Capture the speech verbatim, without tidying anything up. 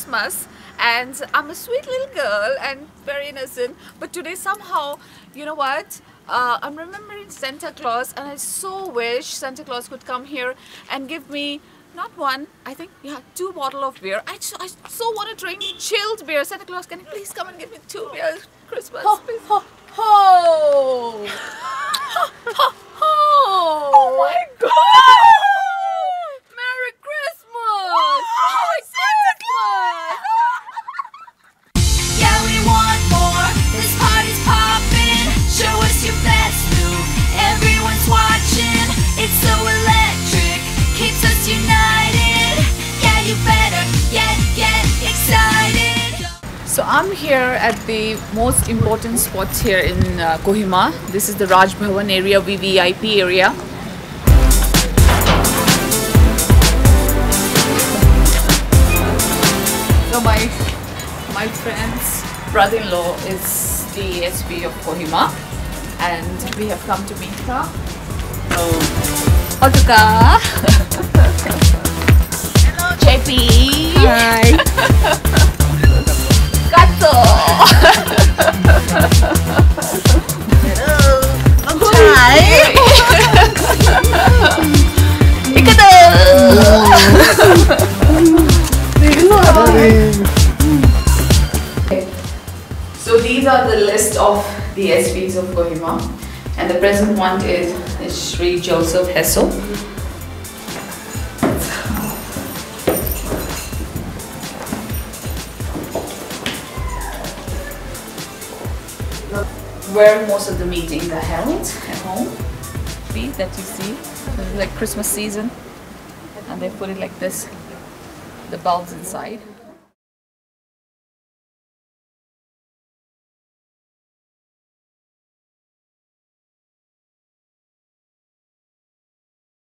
Christmas, and I'm a sweet little girl and very innocent, but today somehow, you know what, uh, I'm remembering Santa Claus, and I so wish Santa Claus could come here and give me not one, I think, yeah, two bottle of beer. I, I so want to drink chilled beer. Santa Claus, can you please come and give me two beers Christmas, ho, please? Ho, ho. ho, ho, ho. Oh my God! Merry Christmas! Oh, Merry Christmas! Yeah, we want more. This party's popping. Show us your best move. Everyone's watching. It's so electric. Keeps us united. Yeah, you better get, get excited. So I'm here at the most important spot here in uh, Kohima. This is the Raj Bhavan area, V V I P area. So my my friend's brother-in-law is the S P of Kohima, and we have come to meet her. Oh, Otuka. Hello, Peppy. Hi. Gato. Hello. Long time. So these are the list of the S Ps of Kohima, and the present one is, is Shri Joseph Hessel. Where most of the meetings are held at home. See that you see, it's like Christmas season, and they put it like this, the bulbs inside.